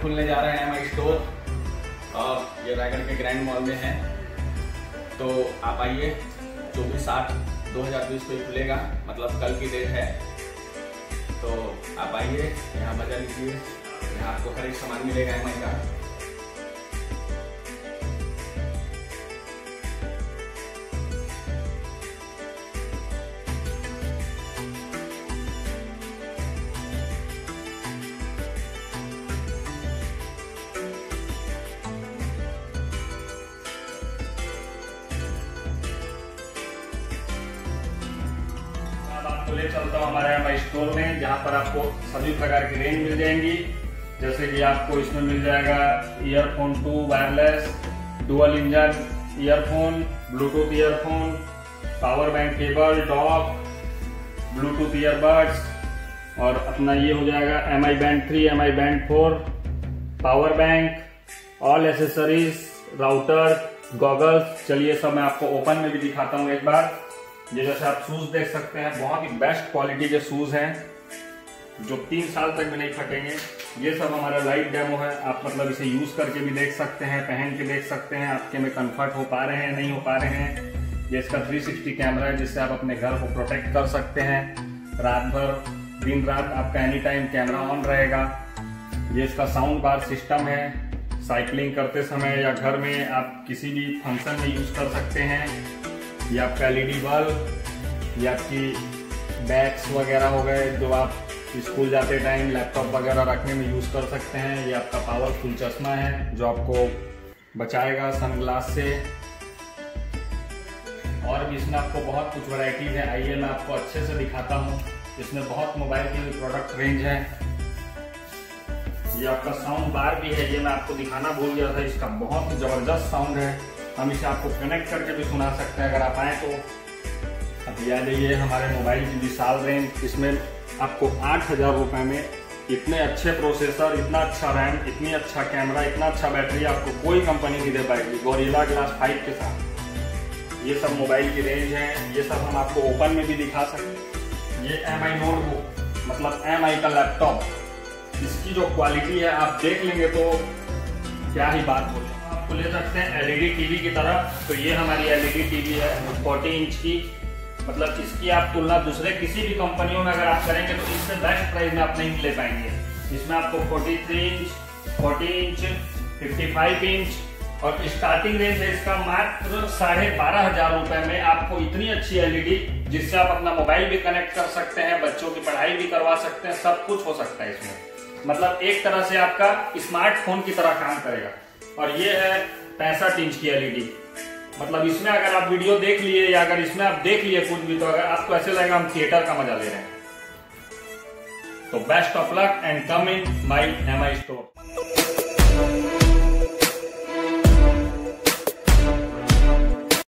खुलने जा रहे हैं MI स्टोर और ये रायगढ़ के ग्रैंड मॉल में है। तो आप आइए, 24/8/2020 को ही खुलेगा, मतलब कल की डेट है। तो आप आइए, यहाँ मजा लीजिए, यहाँ आपको हर एक सामान मिलेगा MI का। आपको ले चलता हूँ हमारे MI स्टोर में, जहाँ पर आपको सभी प्रकार की रेंज मिल जाएंगी। जैसे कि आपको इसमें मिल जाएगा earphone 2 wireless, dual engine earphone, bluetooth earphone, power bank cable, dock, bluetooth earbuds, और अपना ये हो जाएगा MI band 3, MI band 4, power bank, all accessories, router, goggles. चलिए सब मैं आपको ओपन में भी दिखाता हूँ एक बार। ये जैसे आप शूज देख सकते हैं, बहुत ही बेस्ट क्वालिटी के शूज हैं जो 3 साल तक भी नहीं फटेंगे। ये सब हमारा लाइव डेमो है, आप मतलब इसे यूज करके भी देख सकते हैं, पहन के देख सकते हैं आपके में कंफर्ट हो पा रहे हैं नहीं हो पा रहे हैं। ये इसका 360 कैमरा है जिससे आप अपने घर को प्रोटेक्ट कर सकते हैं। रात भर दिन रात आपका एनी टाइम कैमरा ऑन रहेगा। ये इसका साउंड बार सिस्टम है, साइकिलिंग करते समय या घर में आप किसी भी फंक्शन में यूज कर सकते हैं। ये आपका LED बल्ब, ये आपकी बैग्स वगैरह हो गए जो आप स्कूल जाते टाइम लैपटॉप वगैरह रखने में यूज कर सकते हैं। ये आपका पावरफुल चश्मा है जो आपको बचाएगा सनग्लास से। और भी इसमें आपको बहुत कुछ वैरायटीज है, आइए मैं आपको अच्छे से दिखाता हूँ। इसमें बहुत मोबाइल की प्रोडक्ट रेंज है। ये आपका साउंड बार भी है, ये मैं आपको दिखाना भूल गया था। इसका बहुत जबरदस्त साउंड है, हम इसे आपको कनेक्ट करके भी सुना सकते हैं अगर आप आए तो। अभी आ जाइए हमारे मोबाइल की विशाल रेंज। इसमें आपको 8,000 रुपए में इतने अच्छे प्रोसेसर, इतना अच्छा रैम, इतनी अच्छा कैमरा, इतना अच्छा बैटरी आपको कोई कंपनी नहीं दे पाएगी गोरिल्ला ग्लास 5 के साथ। ये सब मोबाइल की रेंज है, ये सब हम आपको ओपन में भी दिखा सकते हैं। ये MI नोटबुक मतलब MI का लैपटॉप, इसकी जो क्वालिटी है आप देख लेंगे तो क्या ही बात बोले। आपको ले सकते हैं LED टीवी की तरफ। तो ये हमारी LED टीवी है 40 इंच की, मतलब इसकी आप तुलना दूसरे किसी भी कंपनियों में अगर आप करेंगे तो इससे बेस्ट प्राइस में आप नहीं ले पाएंगे। इसमें आपको 43 इंच, 40 इंच, 55 इंच और स्टार्टिंग रेंज है इसका मात्र 12,500 रुपए में। आपको इतनी अच्छी LED जिससे आप अपना मोबाइल भी कनेक्ट कर सकते हैं, बच्चों की पढ़ाई भी करवा सकते हैं, सब कुछ हो सकता है इसमें। मतलब एक तरह से आपका स्मार्टफोन की तरह काम करेगा। और ये है 65 इंच की LED, मतलब इसमें अगर आप वीडियो देख लिए या अगर इसमें आप देख लिए कुछ भी तो अगर आपको ऐसे लगेगा हम थिएटर का मजा ले रहे हैं। तो best of luck and come in my MI store.